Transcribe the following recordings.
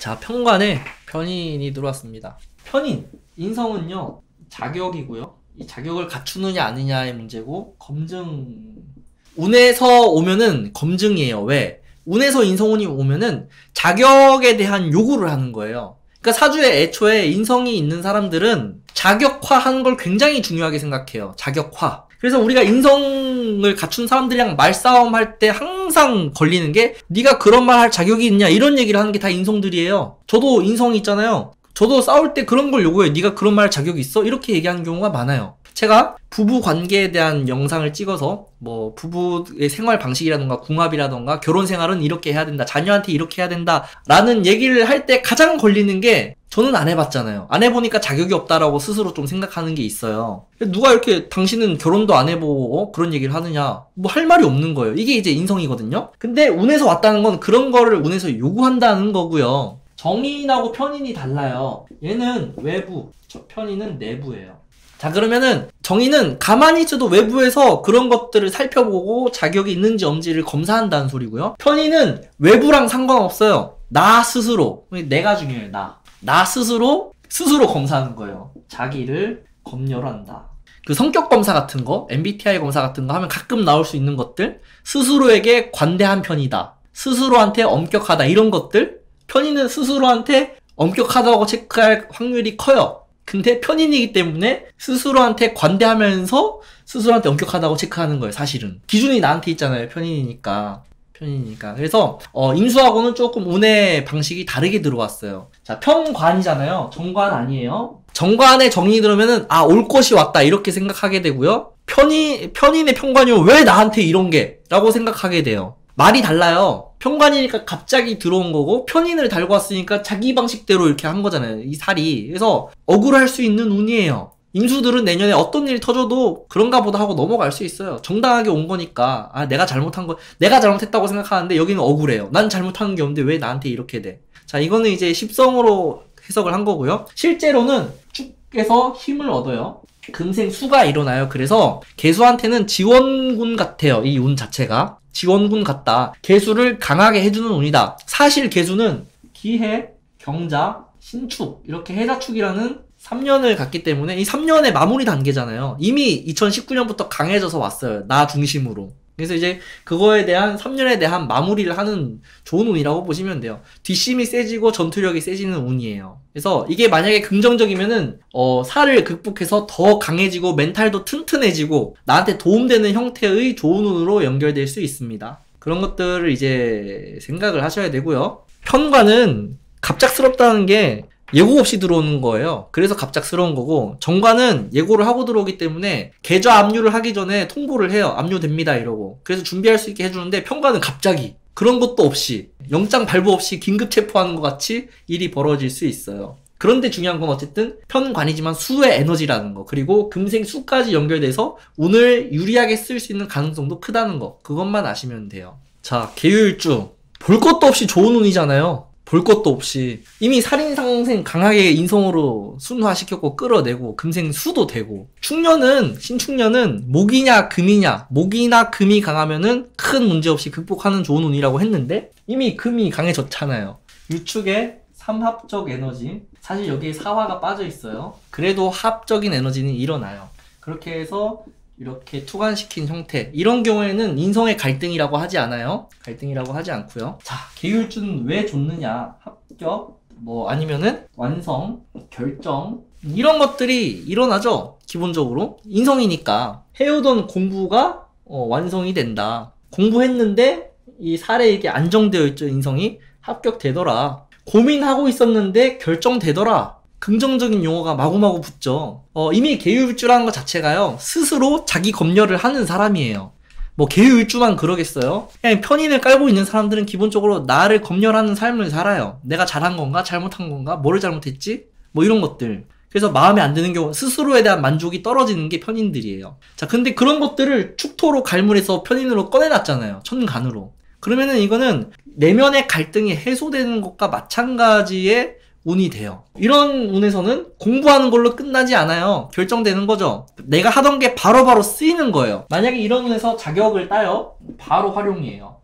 자, 편관에 편인이 들어왔습니다. 편인, 인성은요, 자격이고요. 이 자격을 갖추느냐 아니냐의 문제고, 운에서 오면은 검증이에요. 왜? 운에서 인성운이 오면은 자격에 대한 요구를 하는 거예요. 그러니까 사주에 애초에 인성이 있는 사람들은 자격화하는 걸 굉장히 중요하게 생각해요. 자격화. 그래서 우리가 인성을 갖춘 사람들이랑 말싸움 할 때 항상 걸리는 게 네가 그런 말 할 자격이 있냐 이런 얘기를 하는 게 다 인성들이에요. 저도 인성이 있잖아요. 저도 싸울 때 그런 걸 요구해요. 네가 그런 말 할 자격이 있어? 이렇게 얘기하는 경우가 많아요. 제가 부부 관계에 대한 영상을 찍어서 뭐 부부의 생활 방식이라던가 궁합이라던가 결혼 생활은 이렇게 해야 된다, 자녀한테 이렇게 해야 된다 라는 얘기를 할 때 가장 걸리는 게 저는 안 해봤잖아요. 안 해보니까 자격이 없다라고 스스로 좀 생각하는 게 있어요. 누가 이렇게 당신은 결혼도 안 해보고 그런 얘기를 하느냐, 뭐 할 말이 없는 거예요. 이게 이제 인성이거든요. 근데 운에서 왔다는 건 그런 거를 운에서 요구한다는 거고요. 정인하고 편인이 달라요. 얘는 외부, 편인은 내부예요. 자, 그러면은 정인은 가만히 있어도 외부에서 그런 것들을 살펴보고 자격이 있는지 없는지를 검사한다는 소리고요. 편인은 외부랑 상관없어요. 나 스스로, 내가 중요해요. 나 스스로 검사하는 거예요. 자기를 검열한다. 그 성격 검사 같은 거, MBTI 검사 같은 거 하면 가끔 나올 수 있는 것들, 스스로에게 관대한 편이다, 스스로한테 엄격하다, 이런 것들. 편인은 스스로한테 엄격하다고 체크할 확률이 커요. 근데 편인이기 때문에 스스로한테 관대하면서 스스로한테 엄격하다고 체크하는 거예요. 사실은 기준이 나한테 있잖아요. 편인이니까. 그래서 임수하고는 조금 운의 방식이 다르게 들어왔어요. 자, 편관이잖아요. 정관 아니에요. 정관에 정인이 들어오면은 올 것이 왔다 이렇게 생각하게 되고요. 편인의 편관이 왜 나한테 이런 게 라고 생각하게 돼요. 말이 달라요. 편관이니까 갑자기 들어온 거고, 편인을 달고 왔으니까 자기 방식대로 이렇게 한 거잖아요. 이 살이. 그래서 억울할 수 있는 운이에요. 임수들은 내년에 어떤 일이 터져도 그런가 보다 하고 넘어갈 수 있어요. 정당하게 온 거니까. 내가 잘못했다고 생각하는데 여기는 억울해요. 난 잘못한 게 없는데 왜 나한테 이렇게 돼? 자, 이거는 이제 십성으로 해석을 한 거고요. 실제로는 축에서 힘을 얻어요. 금생수가 일어나요. 그래서 개수한테는 지원군 같아요. 이 운 자체가. 지원군 같다. 개수를 강하게 해주는 운이다. 사실 개수는 기해, 경자, 신축, 이렇게 해자축이라는 3년을 갖기 때문에 이 3년의 마무리 단계잖아요. 이미 2019년부터 강해져서 왔어요. 나 중심으로. 그래서 이제 그거에 대한 3년에 대한 마무리를 하는 좋은 운이라고 보시면 돼요. 뒷심이 세지고 전투력이 세지는 운이에요. 그래서 이게 만약에 긍정적이면은 살을 극복해서 더 강해지고 멘탈도 튼튼해지고 나한테 도움되는 형태의 좋은 운으로 연결될 수 있습니다. 그런 것들을 이제 생각을 하셔야 되고요. 편관은 갑작스럽다는 게 예고 없이 들어오는 거예요. 그래서 갑작스러운 거고, 정관은 예고를 하고 들어오기 때문에 계좌 압류를 하기 전에 통보를 해요. 압류됩니다 이러고. 그래서 준비할 수 있게 해주는데, 편관은 갑자기 그런 것도 없이 영장 발부 없이 긴급 체포하는 것 같이 일이 벌어질 수 있어요. 그런데 중요한 건 어쨌든 편관이지만 수의 에너지라는 거, 그리고 금생수까지 연결돼서 운을 유리하게 쓸 수 있는 가능성도 크다는 거, 그것만 아시면 돼요. 자, 계유일주 볼 것도 없이 좋은 운이잖아요. 볼 것도 없이 이미 살인상생 강하게 인성으로 순화시켰고 끌어내고 금생수도 되고, 신축년은 목이냐 금이냐, 목이나 금이 강하면은 큰 문제 없이 극복하는 좋은 운이라고 했는데 이미 금이 강해졌잖아요. 유축의 삼합적 에너지, 사실 여기에 사화가 빠져 있어요. 그래도 합적인 에너지는 일어나요. 그렇게 해서 이렇게 투관시킨 형태, 이런 경우에는 인성의 갈등이라고 하지 않아요. 갈등이라고 하지 않고요. 자, 계율주는 왜 좋느냐, 합격, 아니면은 완성, 결정, 이런 것들이 일어나죠. 기본적으로 인성이니까 해오던 공부가 완성이 된다. 공부했는데 이 살에 이게 안정되어 있죠. 인성이 합격되더라. 고민하고 있었는데 결정되더라. 긍정적인 용어가 마구마구 붙죠. 이미 계유일주라는 것 자체가요, 스스로 자기 검열을 하는 사람이에요. 계유일주만 그러겠어요? 그냥 편인을 깔고 있는 사람들은 기본적으로 나를 검열하는 삶을 살아요. 내가 잘한 건가? 잘못한 건가? 뭐를 잘못했지? 이런 것들. 그래서 마음에 안 드는 경우, 스스로에 대한 만족이 떨어지는 게 편인들이에요. 자, 근데 그런 것들을 축토로 갈물해서 편인으로 꺼내놨잖아요. 천간으로. 그러면은 이거는 내면의 갈등이 해소되는 것과 마찬가지의 운이 돼요. 이런 운에서는 공부하는 걸로 끝나지 않아요. 결정되는 거죠. 내가 하던 게 바로바로 쓰이는 거예요. 만약에 이런 운에서 자격을 따요, 바로 활용이에요.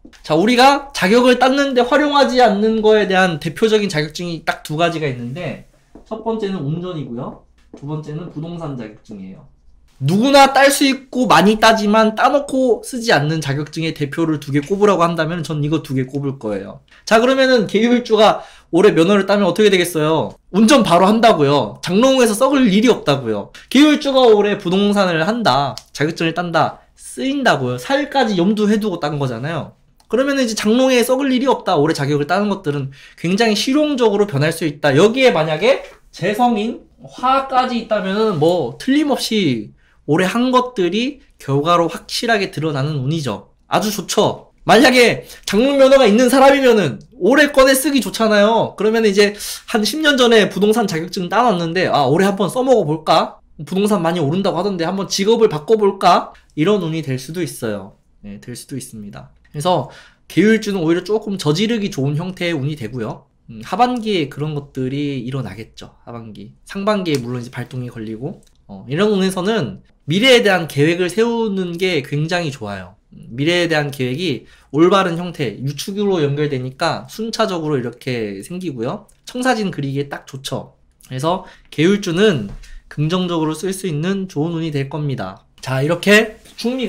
자, 우리가 자격을 땄는데 활용하지 않는 거에 대한 대표적인 자격증이 딱 두 가지가 있는데, 첫 번째는 운전이고요. 두 번째는 부동산 자격증이에요. 누구나 딸 수 있고 많이 따지만 따놓고 쓰지 않는 자격증의 대표를 두 개 꼽으라고 한다면 전 이거 두 개 꼽을 거예요. 자, 그러면은 계유일주가 올해 면허를 따면 어떻게 되겠어요? 운전 바로 한다고요. 장롱에서 썩을 일이 없다고요. 계유일주가 올해 부동산을 한다, 자격증을 딴다, 쓰인다고요. 살까지 염두해두고 딴 거잖아요. 그러면 이제 장롱에 썩을 일이 없다. 올해 자격을 따는 것들은 굉장히 실용적으로 변할 수 있다. 여기에 만약에 재성인, 화까지 있다면 뭐 틀림없이 올해 한 것들이 결과로 확실하게 드러나는 운이죠. 아주 좋죠. 만약에 장롱 면허가 있는 사람이면은 올해 꺼내 쓰기 좋잖아요. 그러면 이제 한 10년 전에 부동산 자격증 따놨는데, 아, 올해 한번 써먹어 볼까? 부동산 많이 오른다고 하던데 한번 직업을 바꿔볼까? 이런 운이 될 수도 있어요. 네, 될 수도 있습니다. 그래서 계율주는 오히려 조금 저지르기 좋은 형태의 운이 되고요. 하반기에 그런 것들이 일어나겠죠. 하반기. 상반기에 물론 이제 발동이 걸리고, 이런 운에서는 미래에 대한 계획을 세우는 게 굉장히 좋아요. 미래에 대한 계획이 올바른 형태, 유축으로 연결되니까 순차적으로 이렇게 생기고요. 청사진 그리기에 딱 좋죠. 그래서 계율주는 긍정적으로 쓸 수 있는 좋은 운이 될 겁니다. 자, 이렇게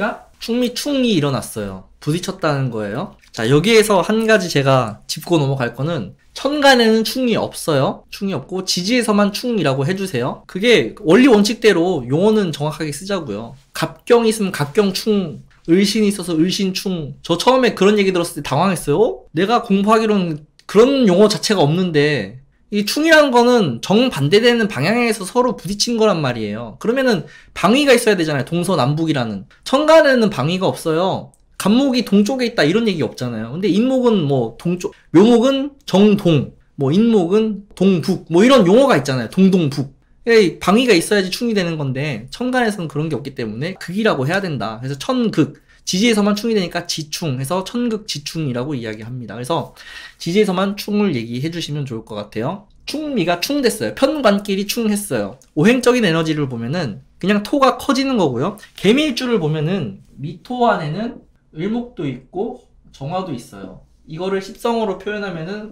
충이 일어났어요. 부딪혔다는 거예요. 자, 여기에서 한 가지 제가 짚고 넘어갈 거는, 천간에는 충이 없어요. 충이 없고 지지에서만 충이라고 해주세요. 그게 원리 원칙대로 용어는 정확하게 쓰자고요. 갑경이 있으면 갑경충, 을신이 있어서 을신충. 저 처음에 그런 얘기 들었을 때 당황했어요. 내가 공부하기로는 그런 용어 자체가 없는데, 이 충이라는 거는 정반대되는 방향에서 서로 부딪힌 거란 말이에요. 그러면은 방위가 있어야 되잖아요. 동서남북이라는. 천간에는 방위가 없어요. 간목이 동쪽에 있다 이런 얘기 없잖아요. 근데 인목은 뭐 동쪽, 묘목은 정동, 뭐 인목은 동북, 뭐 이런 용어가 있잖아요. 동동북. 방위가 있어야지 충이 되는 건데 천간에서는 그런 게 없기 때문에 극이라고 해야 된다. 그래서 천극, 지지에서만 충이 되니까 지충 해서 천극지충이라고 이야기합니다. 그래서 지지에서만 충을 얘기해 주시면 좋을 것 같아요. 충미가 충됐어요. 편관끼리 충했어요. 오행적인 에너지를 보면은 그냥 토가 커지는 거고요. 개미일주를 보면은 미토 안에는 을목도 있고 정화도 있어요. 이거를 십성으로 표현하면은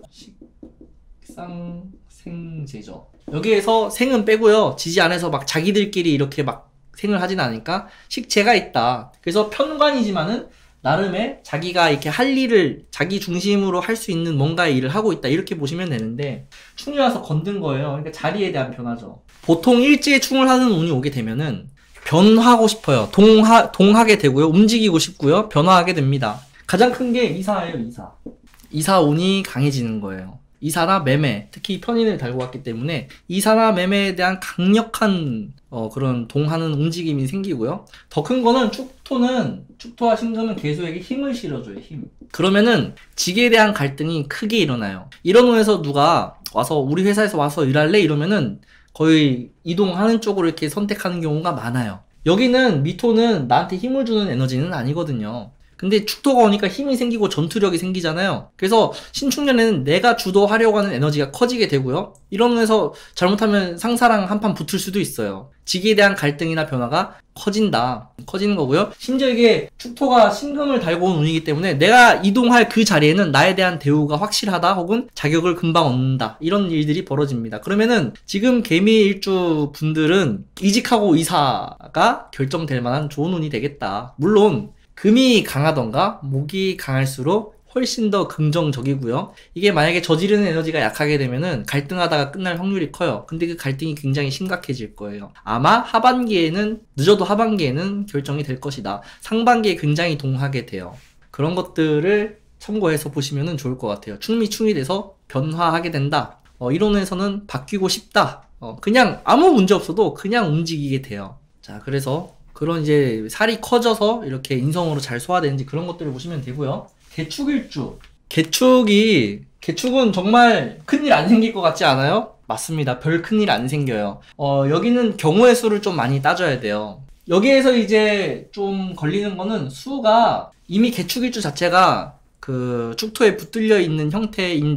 식상생재죠. 여기에서 생은 빼고요. 지지 안에서 막 자기들끼리 이렇게 막 생을 하진 않으니까 식재가 있다. 그래서 편관이지만은 나름의 자기가 이렇게 할 일을 자기 중심으로 할 수 있는 뭔가의 일을 하고 있다. 이렇게 보시면 되는데, 충이 와서 건든 거예요. 그러니까 자리에 대한 변화죠. 보통 일제에 충을 하는 운이 오게 되면은 변하고 싶어요. 동하게 되고요. 움직이고 싶고요. 변화하게 됩니다. 가장 큰 게 이사예요, 이사. 이사 운이 강해지는 거예요. 이사나 매매, 특히 편인을 달고 왔기 때문에 이사나 매매에 대한 강력한 그런 동하는 움직임이 생기고요. 더 큰 거는 축토와 신금은 계수에게 힘을 실어줘요, 힘. 그러면은 직에 대한 갈등이 크게 일어나요. 이런 운에서 누가 와서 우리 회사에서 와서 일할래? 이러면은 거의 이동하는 쪽으로 이렇게 선택하는 경우가 많아요. 여기는 미토는 나한테 힘을 주는 에너지는 아니거든요. 근데 축토가 오니까 힘이 생기고 전투력이 생기잖아요. 그래서 신축년에는 내가 주도하려고 하는 에너지가 커지게 되고요. 이런 면에서 잘못하면 상사랑 한판 붙을 수도 있어요. 직에 대한 갈등이나 변화가 커지는 거고요. 심지어 이게 축토가 신금을 달고 온 운이기 때문에 내가 이동할 그 자리에는 나에 대한 대우가 확실하다, 혹은 자격을 금방 얻는다, 이런 일들이 벌어집니다. 그러면은 지금 개미일주 분들은 이직하고 이사가 결정될 만한 좋은 운이 되겠다. 물론 금이 강하던가 목이 강할수록 훨씬 더 긍정적이고요. 이게 만약에 저지르는 에너지가 약하게 되면은 갈등하다가 끝날 확률이 커요. 근데 그 갈등이 굉장히 심각해질 거예요. 아마 늦어도 하반기에는 결정이 될 것이다. 상반기에 굉장히 동하게 돼요. 그런 것들을 참고해서 보시면 좋을 것 같아요. 충이 돼서 변화하게 된다. 이론에서는 바뀌고 싶다. 그냥 아무 문제 없어도 그냥 움직이게 돼요. 자, 그래서 그런 이제 살이 커져서 이렇게 인성으로 잘 소화되는지 그런 것들을 보시면 되고요. 개축일주. 개축은 정말 큰일 안 생길 것 같지 않아요? 맞습니다. 별 큰일 안 생겨요. 여기는 경우의 수를 좀 많이 따져야 돼요. 여기에서 이제 좀 걸리는 거는 수가 이미 개축일주 자체가 그 축토에 붙들려 있는 형태인데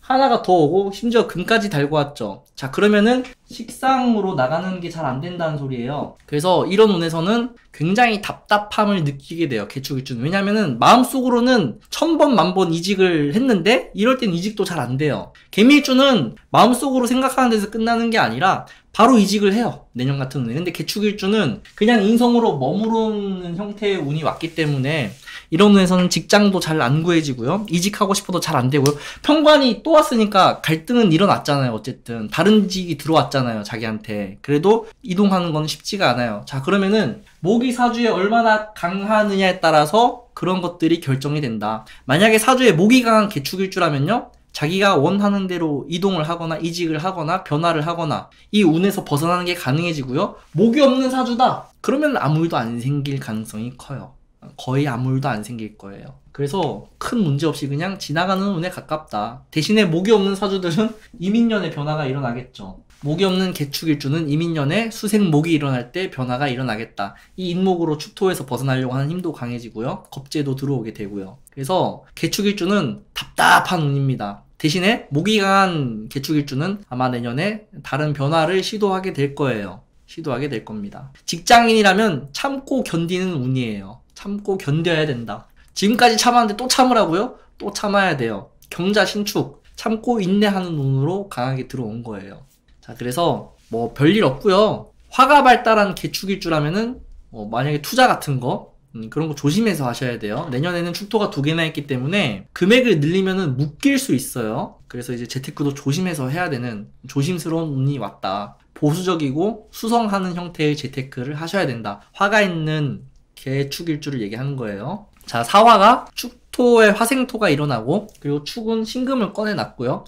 하나가 더 오고 심지어 금까지 달고 왔죠. 자, 그러면은 식상으로 나가는 게 잘 안 된다는 소리예요. 그래서 이런 운에서는 굉장히 답답함을 느끼게 돼요. 개축일주는. 왜냐면은 마음속으로는 1000번 만번 이직을 했는데 이럴 땐 이직도 잘 안 돼요. 개미일주는 마음속으로 생각하는 데서 끝나는 게 아니라 바로 이직을 해요. 내년 같은 운에. 근데 개축일주는 그냥 인성으로 머무르는 형태의 운이 왔기 때문에 이런 운에서는 직장도 잘 안 구해지고요. 이직하고 싶어도 잘 안 되고요. 편관이 또 왔으니까 갈등은 일어났잖아요. 어쨌든 다른 직이 들어왔잖아요. 자기한테. 그래도 이동하는 건 쉽지가 않아요. 자, 그러면은 모기 사주에 얼마나 강하느냐에 따라서 그런 것들이 결정이 된다. 만약에 사주에 모기 강한 개축일주라면요, 자기가 원하는 대로 이동을 하거나 이직을 하거나 변화를 하거나 이 운에서 벗어나는 게 가능해지고요. 목이 없는 사주다. 그러면 아무 일도 안 생길 가능성이 커요. 거의 아무 일도 안 생길 거예요. 그래서 큰 문제 없이 그냥 지나가는 운에 가깝다. 대신에 목이 없는 사주들은 이민년에 변화가 일어나겠죠. 목이 없는 개축일주는 이민년에 수생목이 일어날 때 변화가 일어나겠다. 이 인목으로 축토에서 벗어나려고 하는 힘도 강해지고요. 겁재도 들어오게 되고요. 그래서 개축일주는 답답한 운입니다. 대신에 목이 강한 개축일주는 아마 내년에 다른 변화를 시도하게 될 거예요. 시도하게 될 겁니다. 직장인이라면 참고 견디는 운이에요. 참고 견뎌야 된다. 지금까지 참았는데 또 참으라고요? 또 참아야 돼요. 경자 신축, 참고 인내하는 운으로 강하게 들어온 거예요. 자, 그래서 뭐 별일 없고요. 화가 발달한 개축일주라면은 만약에 투자 같은 거 그런 거 조심해서 하셔야 돼요. 내년에는 축토가 2개나 있기 때문에 금액을 늘리면은 묶일 수 있어요. 그래서 이제 재테크도 조심해서 해야 되는 조심스러운 운이 왔다. 보수적이고 수성하는 형태의 재테크를 하셔야 된다. 화가 있는 개축일주를 얘기하는 거예요. 자, 사화가 축토에 화생토가 일어나고, 그리고 축은 신금을 꺼내놨고요.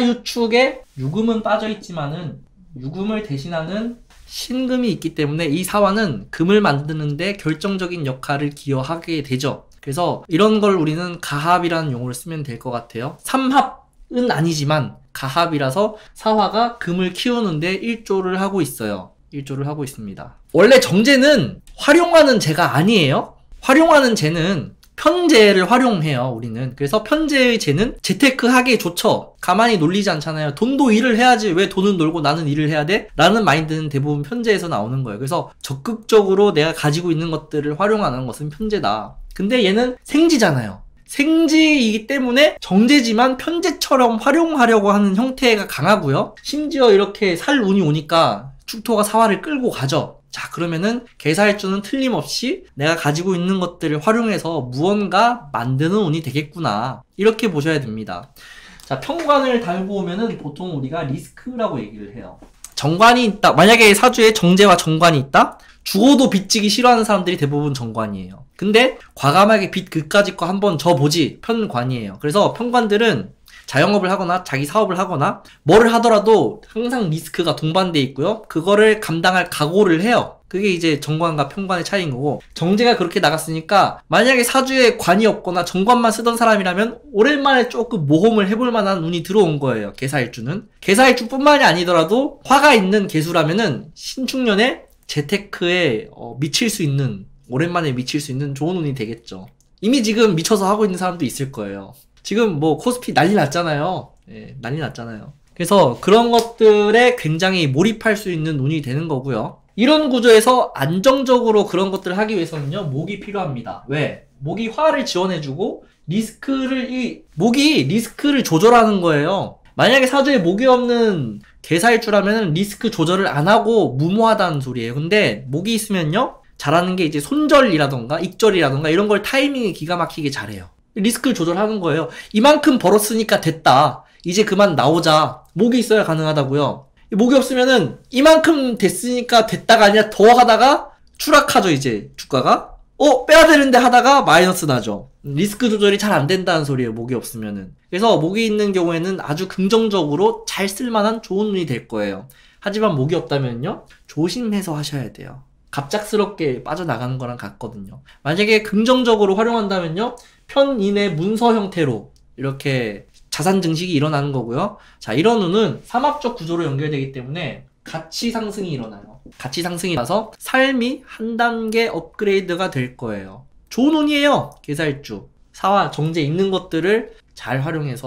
사유축에 유금은 빠져있지만은 유금을 대신하는 신금이 있기 때문에 이 사화는 금을 만드는데 결정적인 역할을 기여하게 되죠. 그래서 이런 걸 우리는 가합이라는 용어를 쓰면 될 것 같아요. 삼합은 아니지만 가합이라서 사화가 금을 키우는데 일조를 하고 있어요. 일조를 하고 있습니다. 원래 정제는 활용하는 재가 아니에요. 활용하는 재는 편재를 활용해요, 우리는. 그래서 편재의 재는 재테크 하기에 좋죠. 가만히 놀리지 않잖아요. 돈도 일을 해야지 왜 돈은 놀고 나는 일을 해야 돼? 라는 마인드는 대부분 편재에서 나오는 거예요. 그래서 적극적으로 내가 가지고 있는 것들을 활용하는 것은 편재다. 근데 얘는 생지잖아요. 생지이기 때문에 정제지만 편제처럼 활용하려고 하는 형태가 강하고요. 심지어 이렇게 살 운이 오니까 축토가 사화를 끌고 가죠. 자, 그러면은 개사일주는 틀림없이 내가 가지고 있는 것들을 활용해서 무언가 만드는 운이 되겠구나. 이렇게 보셔야 됩니다. 자, 편관을 달고 오면은 보통 우리가 리스크라고 얘기를 해요. 정관이 있다. 만약에 사주에 정제와 정관이 있다? 죽어도 빚지기 싫어하는 사람들이 대부분 정관이에요. 근데 과감하게 빚 그까짓 거 한번 져보지 편관이에요. 그래서 편관들은 자영업을 하거나 자기 사업을 하거나 뭐를 하더라도 항상 리스크가 동반돼 있고요. 그거를 감당할 각오를 해요. 그게 이제 정관과 편관의 차이인 거고, 정제가 그렇게 나갔으니까 만약에 사주에 관이 없거나 정관만 쓰던 사람이라면 오랜만에 조금 모험을 해볼 만한 운이 들어온 거예요. 개사일주는. 개사일주뿐만이 아니더라도 화가 있는 개수라면은 신축년에 재테크에 미칠 수 있는, 오랜만에 미칠 수 있는 좋은 운이 되겠죠. 이미 지금 미쳐서 하고 있는 사람도 있을 거예요. 지금 뭐 코스피 난리 났잖아요. 예, 난리 났잖아요. 그래서 그런 것들에 굉장히 몰입할 수 있는 운이 되는 거고요. 이런 구조에서 안정적으로 그런 것들을 하기 위해서는요, 목이 필요합니다. 왜? 목이 화를 지원해주고 목이 리스크를 조절하는 거예요. 만약에 사주에 목이 없는 개사일주라면 리스크 조절을 안 하고 무모하다는 소리예요. 근데 목이 있으면요, 잘하는 게 이제 손절이라던가 익절이라던가 이런 걸 타이밍이 기가 막히게 잘해요. 리스크를 조절하는 거예요. 이만큼 벌었으니까 됐다. 이제 그만 나오자. 목이 있어야 가능하다고요. 목이 없으면은 이만큼 됐으니까 됐다가 아니라 더 하다가 추락하죠, 이제 주가가. 빼야 되는데 하다가 마이너스 나죠. 리스크 조절이 잘 안 된다는 소리예요, 목이 없으면은. 그래서 목이 있는 경우에는 아주 긍정적으로 잘 쓸만한 좋은 운이 될 거예요. 하지만 목이 없다면요, 조심해서 하셔야 돼요. 갑작스럽게 빠져나가는 거랑 같거든요. 만약에 긍정적으로 활용한다면요, 편인의 문서 형태로 이렇게 자산 증식이 일어나는 거고요. 자, 이런 운은 삼합적 구조로 연결되기 때문에 가치 상승이 일어나요. 가치 상승이 나서 삶이 한 단계 업그레이드가 될 거예요. 좋은 운이에요. 개사일주. 사화, 정제 있는 것들을 잘 활용해서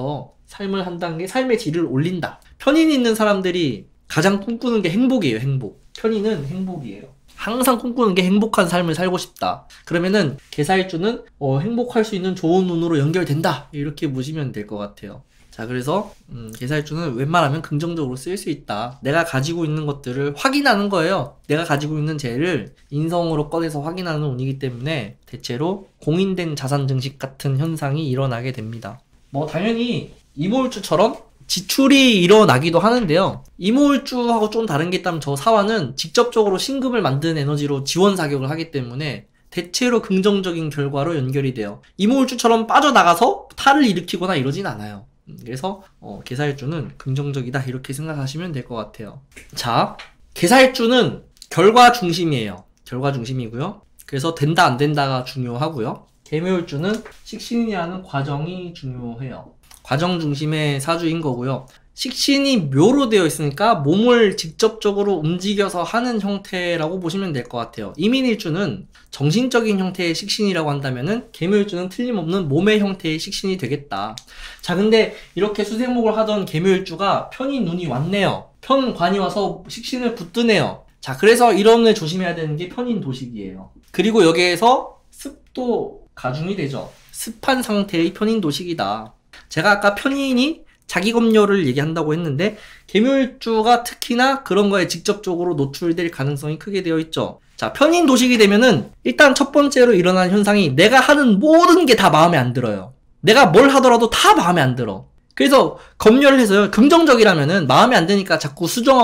삶을 한 단계, 삶의 질을 올린다. 편인이 있는 사람들이 가장 꿈꾸는 게 행복이에요, 행복. 편인은 행복이에요. 항상 꿈꾸는 게 행복한 삶을 살고 싶다. 그러면은 개사일주는 행복할 수 있는 좋은 운으로 연결된다. 이렇게 보시면 될 것 같아요. 자, 그래서 개사일주는 웬만하면 긍정적으로 쓰일 수 있다. 내가 가지고 있는 것들을 확인하는 거예요. 내가 가지고 있는 재를 인성으로 꺼내서 확인하는 운이기 때문에 대체로 공인된 자산 증식 같은 현상이 일어나게 됩니다. 뭐 당연히 이모일주처럼 지출이 일어나기도 하는데요. 이모일주하고 좀 다른 게 있다면 저 사화는 직접적으로 신금을 만드는 에너지로 지원 사격을 하기 때문에 대체로 긍정적인 결과로 연결이 돼요. 이모일주처럼 빠져나가서 탈을 일으키거나 이러진 않아요. 그래서 개사일주는 긍정적이다 이렇게 생각하시면 될 것 같아요. 자, 개사일주는 결과 중심이에요. 결과 중심이고요. 그래서 된다 안 된다가 중요하고요. 개묘일주는 식신이라는 과정이 중요해요. 과정 중심의 사주인 거고요. 식신이 묘로 되어 있으니까 몸을 직접적으로 움직여서 하는 형태라고 보시면 될 것 같아요. 이민일주는 정신적인 형태의 식신이라고 한다면은 개묘일주는 틀림없는 몸의 형태의 식신이 되겠다. 자, 근데 이렇게 수생목을 하던 개묘일주가 편인 눈이 왔네요. 편관이 와서 식신을 붙드네요. 자, 그래서 이런 을 조심해야 되는 게 편인 도식이에요. 그리고 여기에서 습도 가중이 되죠. 습한 상태의 편인 도식이다. 제가 아까 편인이 자기 검열을 얘기한다고 했는데 개묘일주가 특히나 그런 거에 직접적으로 노출될 가능성이 크게 되어 있죠. 자, 편인 도식이 되면은 일단 첫 번째로 일어나는 현상이 내가 하는 모든 게 다 마음에 안 들어요. 내가 뭘 하더라도 다 마음에 안 들어. 그래서 검열을 해서요. 긍정적이라면은 마음에 안 드니까 자꾸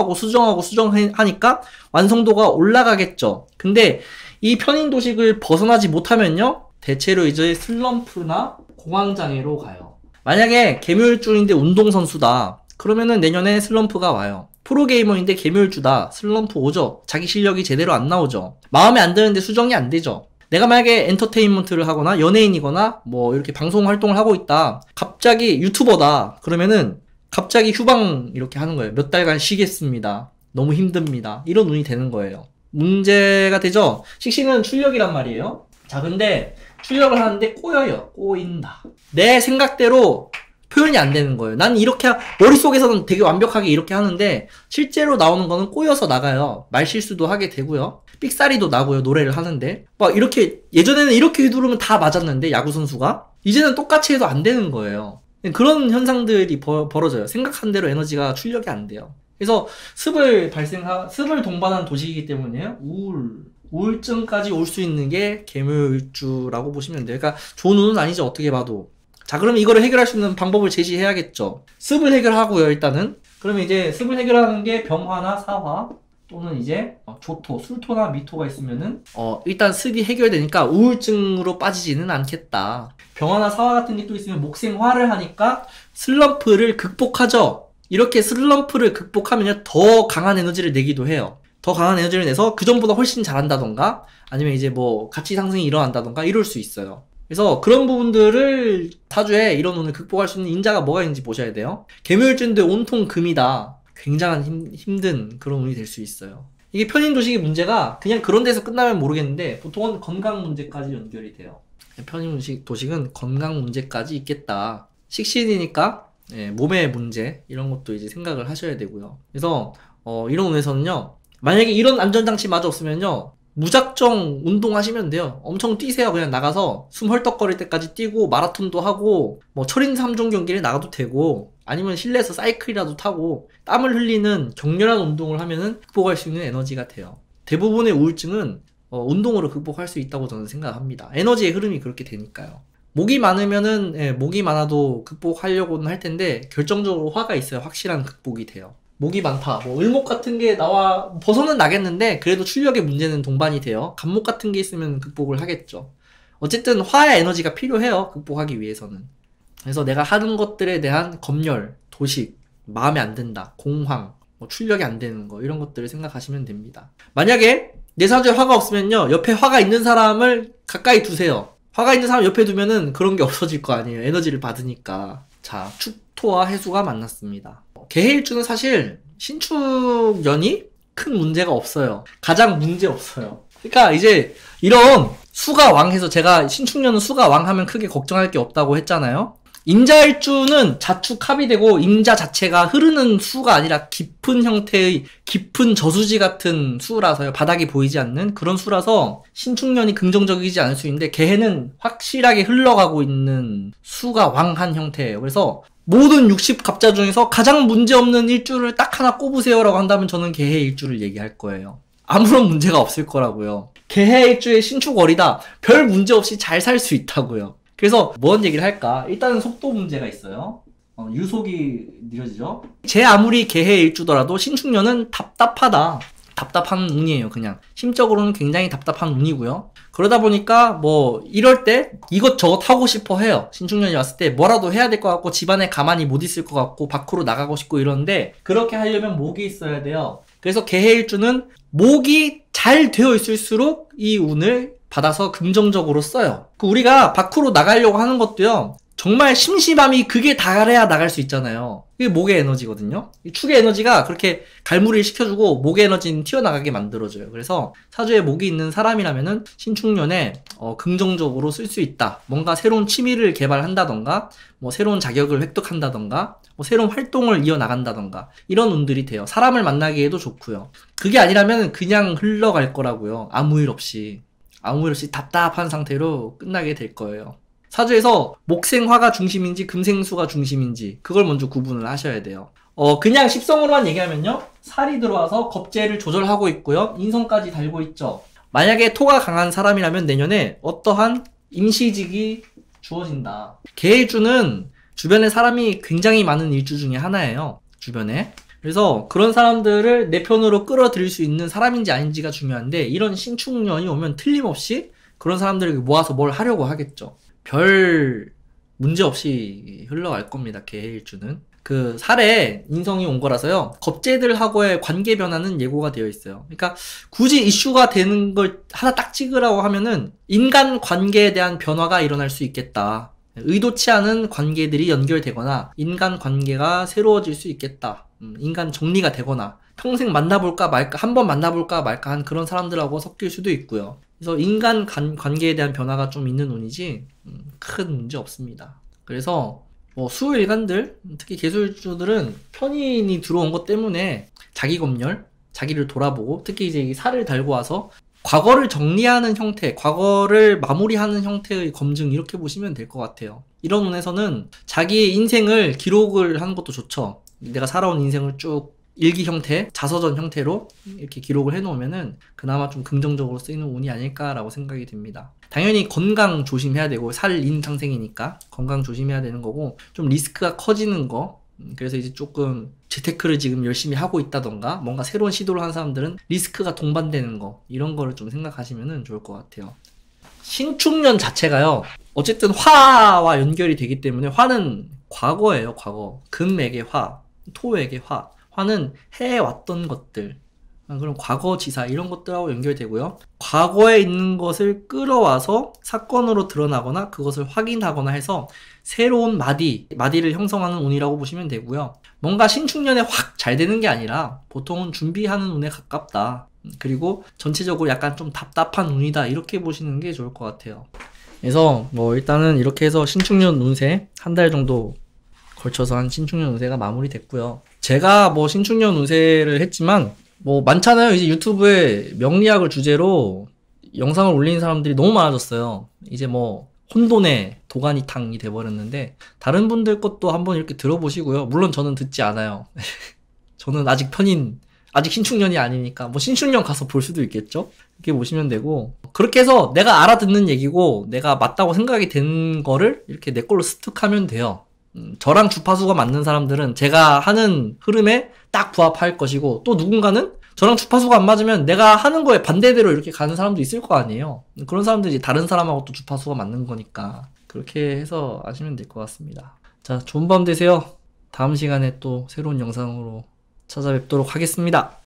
수정하니까 완성도가 올라가겠죠. 근데 이 편인 도식을 벗어나지 못하면요. 대체로 이제 슬럼프나 공황장애로 가요. 만약에 개묘일주인데 운동선수다. 그러면은 내년에 슬럼프가 와요. 프로게이머인데 개묘일주다. 슬럼프 오죠. 자기 실력이 제대로 안 나오죠. 마음에 안 드는데 수정이 안 되죠. 내가 만약에 엔터테인먼트를 하거나 연예인이거나 뭐 이렇게 방송 활동을 하고 있다. 갑자기 유튜버다. 그러면은 갑자기 휴방 이렇게 하는 거예요. 몇 달간 쉬겠습니다. 너무 힘듭니다. 이런 운이 되는 거예요. 문제가 되죠. 식신은 출력이란 말이에요. 자, 근데 출력을 하는데 꼬여요. 꼬인다. 내 생각대로 표현이 안 되는 거예요. 난 이렇게 머릿속에서는 되게 완벽하게 이렇게 하는데 실제로 나오는 거는 꼬여서 나가요. 말실수도 하게 되고요. 삑사리도 나고요. 노래를 하는데 막 이렇게 예전에는 이렇게 휘두르면 다 맞았는데 야구 선수가 이제는 똑같이 해도 안 되는 거예요. 그런 현상들이 벌어져요. 생각한 대로 에너지가 출력이 안 돼요. 그래서 습을 동반한 도식이기 때문에 우울증까지 올 수 있는 게 개묘일주라고 보시면 돼요. 그러니까 좋은 운은 아니죠. 어떻게 봐도. 자, 그러면 이거를 해결할 수 있는 방법을 제시해야겠죠. 습을 해결하고요, 일단은. 그러면 이제 습을 해결하는 게 병화나 사화 또는 이제 조토, 술토나 미토가 있으면은 일단 습이 해결되니까 우울증으로 빠지지는 않겠다. 병화나 사화 같은 게 또 있으면 목생화를 하니까 슬럼프를 극복하죠. 이렇게 슬럼프를 극복하면 더 강한 에너지를 내기도 해요. 더 강한 에너지를 내서 그전보다 훨씬 잘한다던가 아니면 이제 뭐 가치 상승이 일어난다던가 이럴 수 있어요. 그래서 그런 부분들을 사주에 이런 운을 극복할 수 있는 인자가 뭐가 있는지 보셔야 돼요. 개묘일주인데 온통 금이다. 굉장한 힘든 그런 운이 될 수 있어요. 이게 편인 도식의 문제가 그냥 그런 데서 끝나면 모르겠는데 보통은 건강 문제까지 연결이 돼요. 편인 도식은 건강 문제까지 있겠다. 식신이니까 몸의 문제 이런 것도 이제 생각을 하셔야 되고요. 그래서 이런 운에서는요. 만약에 이런 안전장치마저 없으면요. 무작정 운동하시면 돼요. 엄청 뛰세요. 그냥 나가서 숨 헐떡거릴 때까지 뛰고 마라톤도 하고 뭐 철인 3종 경기를 나가도 되고 아니면 실내에서 사이클이라도 타고 땀을 흘리는 격렬한 운동을 하면은 극복할 수 있는 에너지가 돼요. 대부분의 우울증은 운동으로 극복할 수 있다고 저는 생각합니다. 에너지의 흐름이 그렇게 되니까요. 목이 많으면은 목이 많아도 극복하려고는 할 텐데 결정적으로 화가 있어야 확실한 극복이 돼요. 목이 많다. 뭐 을목 같은 게 벗어는 나겠는데 그래도 출력의 문제는 동반이 돼요. 간목 같은 게 있으면 극복을 하겠죠. 어쨌든 화의 에너지가 필요해요. 극복하기 위해서는. 그래서 내가 하는 것들에 대한 검열, 도식, 마음에 안 든다, 공황, 뭐 출력이 안 되는 거 이런 것들을 생각하시면 됩니다. 만약에 내 사주에 화가 없으면요. 옆에 화가 있는 사람을 가까이 두세요. 화가 있는 사람 옆에 두면은 그런 게 없어질 거 아니에요. 에너지를 받으니까. 자, 축토와 해수가 만났습니다. 개해일주는 사실 신축연이 큰 문제가 없어요. 가장 문제 없어요. 그러니까 이제 이런 수가 왕해서 제가 신축년은 수가 왕하면 크게 걱정할 게 없다고 했잖아요. 임자일주는 자축 합이 되고 임자 자체가 흐르는 수가 아니라 깊은 형태의 깊은 저수지 같은 수라서요. 바닥이 보이지 않는 그런 수라서 신축년이 긍정적이지 않을 수 있는데 개해는 확실하게 흘러가고 있는 수가 왕한 형태예요. 그래서 모든 60갑자 중에서 가장 문제없는 일주를 딱 하나 꼽으세요라고 한다면 저는 개해 일주를 얘기할 거예요. 아무런 문제가 없을 거라고요. 개해 일주의 신축월이다. 별 문제 없이 잘 살 수 있다고요. 그래서 뭔 얘기를 할까? 일단은 속도 문제가 있어요. 유속이 느려지죠. 제 아무리 개해 일주더라도 신축년은 답답하다. 답답한 운이에요. 그냥 심적으로는 굉장히 답답한 운이고요. 그러다 보니까 뭐 이럴 때 이것저것 하고 싶어 해요. 신축년이 왔을 때 뭐라도 해야 될 것 같고 집안에 가만히 못 있을 것 같고 밖으로 나가고 싶고 이러는데 그렇게 하려면 목이 있어야 돼요. 그래서 개해 일주는 목이 잘 되어 있을수록 이 운을 받아서 긍정적으로 써요. 우리가 밖으로 나가려고 하는 것도요. 정말 심심함이 그게 다래야 나갈 수 있잖아요. 이게 목의 에너지거든요. 이 축의 에너지가 그렇게 갈무리를 시켜주고 목의 에너지는 튀어나가게 만들어줘요. 그래서 사주에 목이 있는 사람이라면은 신축년에 긍정적으로 쓸 수 있다. 뭔가 새로운 취미를 개발한다던가 뭐 새로운 자격을 획득한다던가 뭐 새로운 활동을 이어나간다던가 이런 운들이 돼요. 사람을 만나기에도 좋고요. 그게 아니라면 그냥 흘러갈 거라고요. 아무 일 없이 답답한 상태로 끝나게 될 거예요. 사주에서 목생화가 중심인지 금생수가 중심인지 그걸 먼저 구분을 하셔야 돼요. 그냥 십성으로만 얘기하면요. 살이 들어와서 겁재를 조절하고 있고요. 인성까지 달고 있죠. 만약에 토가 강한 사람이라면 내년에 어떠한 임시직이 주어진다. 개일주는 주변에 사람이 굉장히 많은 일주 중에 하나예요. 주변에. 그래서 그런 사람들을 내 편으로 끌어들일 수 있는 사람인지 아닌지가 중요한데 이런 신축년이 오면 틀림없이 그런 사람들을 모아서 뭘 하려고 하겠죠. 별 문제 없이 흘러갈 겁니다. 개해일주는. 그 살에 인성이 온 거라서요. 겁재들하고의 관계 변화는 예고가 되어 있어요. 그러니까 굳이 이슈가 되는 걸 하나 딱 찍으라고 하면은 인간 관계에 대한 변화가 일어날 수 있겠다. 의도치 않은 관계들이 연결되거나 인간 관계가 새로워질 수 있겠다. 인간 정리가 되거나 평생 만나볼까 말까 한 번 만나볼까 말까 한 그런 사람들하고 섞일 수도 있고요. 그래서 인간 관계에 대한 변화가 좀 있는 운이지 큰 문제 없습니다. 그래서 뭐 수일간들 특히 개수일주들은 편인이 들어온 것 때문에 자기 검열, 자기를 돌아보고 특히 이제 이 살을 달고 와서 과거를 정리하는 형태, 과거를 마무리하는 형태의 검증 이렇게 보시면 될 것 같아요. 이런 운에서는 자기의 인생을 기록을 하는 것도 좋죠. 내가 살아온 인생을 쭉 일기 형태, 자서전 형태로 이렇게 기록을 해놓으면은 그나마 좀 긍정적으로 쓰이는 운이 아닐까라고 생각이 듭니다. 당연히 건강 조심해야 되고 살인 상생이니까 건강 조심해야 되는 거고 좀 리스크가 커지는 거 그래서 이제 조금 재테크를 지금 열심히 하고 있다던가 뭔가 새로운 시도를 한 사람들은 리스크가 동반되는 거 이런 거를 좀 생각하시면 좋을 것 같아요. 신축년 자체가요 어쨌든 화와 연결이 되기 때문에 화는 과거예요. 과거. 금에게 화, 토에게 화. 화는 해왔던 것들 그런 과거지사 이런 것들하고 연결되고요. 과거에 있는 것을 끌어와서 사건으로 드러나거나 그것을 확인하거나 해서 새로운 마디를 형성하는 운이라고 보시면 되고요. 뭔가 신축년에 확 잘 되는 게 아니라 보통은 준비하는 운에 가깝다. 그리고 전체적으로 약간 좀 답답한 운이다 이렇게 보시는 게 좋을 것 같아요. 그래서 뭐 일단은 이렇게 해서 신축년 운세 한 달 정도 걸쳐서 한 신축년 운세가 마무리됐고요. 제가 뭐 신축년 운세를 했지만 뭐 많잖아요. 이제 유튜브에 명리학을 주제로 영상을 올리는 사람들이 너무 많아졌어요. 이제 뭐 혼돈의 도가니탕이 돼버렸는데 다른 분들 것도 한번 이렇게 들어보시고요. 물론 저는 듣지 않아요. 저는 아직 신축년이 아니니까 뭐 신축년 가서 볼 수도 있겠죠. 이렇게 보시면 되고 그렇게 해서 내가 알아듣는 얘기고 내가 맞다고 생각이 된 거를 이렇게 내 걸로 습득하면 돼요. 저랑 주파수가 맞는 사람들은 제가 하는 흐름에 딱 부합할 것이고 또 누군가는 저랑 주파수가 안 맞으면 내가 하는 거에 반대대로 이렇게 가는 사람도 있을 거 아니에요. 그런 사람들이 다른 사람하고 또 주파수가 맞는 거니까 그렇게 해서 아시면 될 것 같습니다. 자, 좋은 밤 되세요. 다음 시간에 또 새로운 영상으로 찾아뵙도록 하겠습니다.